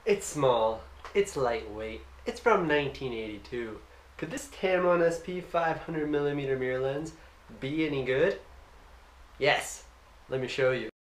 It's small, it's lightweight, it's from 1982. Could this Tamron SP 500mm mirror lens be any good? Yes, let me show you.